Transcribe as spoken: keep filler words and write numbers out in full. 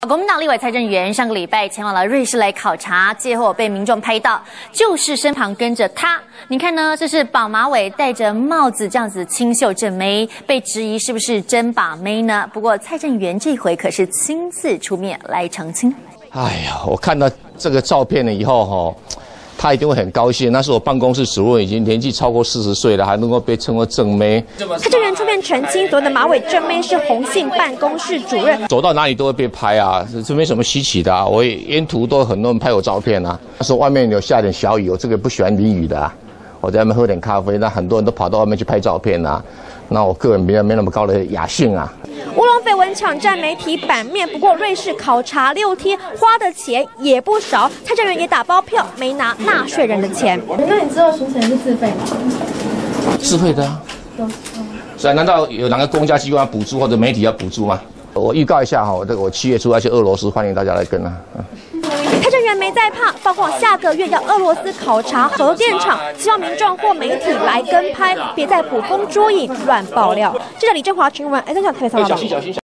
国民党立委蔡正元上个礼拜前往了瑞士来考察，接后被民众拍到，就是身旁跟着他。你看呢？这是绑马尾、戴着帽子这样子清秀正妹，被质疑是不是真把妹呢？不过蔡正元这回可是亲自出面来澄清。 哎呀，我看到这个照片了以后哈。 他一定会很高兴。那是我办公室主任，已经年纪超过四十岁了，还能够被称为正妹。 蔡正元出面澄清，所谓的马尾正妹是红信办公室主任。 走到哪里都会被拍啊，这没什么稀奇的啊。我沿途都很多人拍我照片啊。那时候外面有下点小雨，我这个不喜欢淋雨的啊。我在外面喝点咖啡，那很多人都跑到外面去拍照片啊。那我个人没没那么高的雅兴啊。 乌龙绯闻抢占媒体版面，不过瑞士考察六天花的钱也不少，蔡正元也打包票，没拿纳税人的钱。 那你知道行程是自费吗？ 自费的啊。所以难道有哪个公家机关要补助或者媒体要补助吗？我预告一下哈，我这个我七月初要去俄罗斯，欢迎大家来跟啊。 蔡正元没在怕，包括下个月要俄罗斯考察核电厂，希望民众或媒体来跟拍，别再捕风捉影、乱爆料。记者李振华、陈文，哎，三小台北报道。